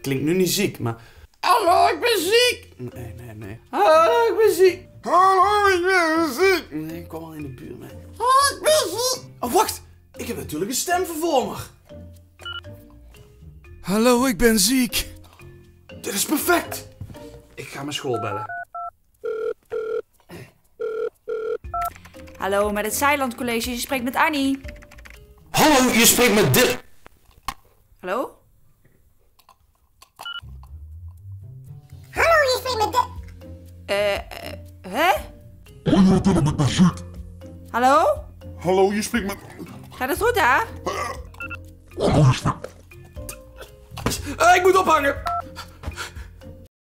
klinkt nu niet ziek, maar... Hallo, ik ben ziek! Nee. Hallo, ik ben ziek! Hallo, ik ben ziek! Nee, ik kwam al in de buurt, man. Hallo, ik ben ziek! Oh, wacht! Ik heb natuurlijk een stemvervormer. Hallo, ik ben ziek. Dit is perfect. Ik ga mijn school bellen. Hallo, met het Zeiland College. Je spreekt met Annie. Hallo, je spreekt met Dirk. Hallo? Hallo, je spreekt met de... Hè? Hallo? Hallo, je spreekt met... Gaat het goed, hè? Ik moet ophangen.